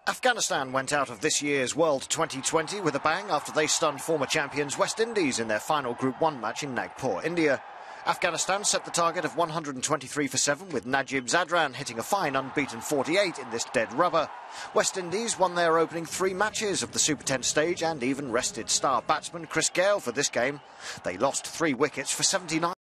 Afghanistan went out of this year's World Twenty20 with a bang after they stunned former champions West Indies in their final Group 1 match in Nagpur, India. Afghanistan set the target of 123 for 7 with Najib Zadran hitting a fine unbeaten 48 in this dead rubber. West Indies won their opening 3 matches of the Super 10 stage and even rested star batsman Chris Gale for this game. They lost 3 wickets for 79.